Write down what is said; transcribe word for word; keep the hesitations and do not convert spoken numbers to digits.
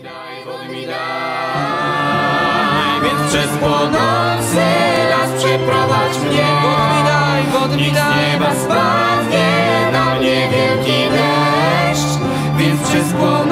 daj, wody mi daj, więc przez północy las przeprowadź mnie. Wody mi daj, wody mi daj, z nieba spadnie na mnie wielki deszcz, więc przez północy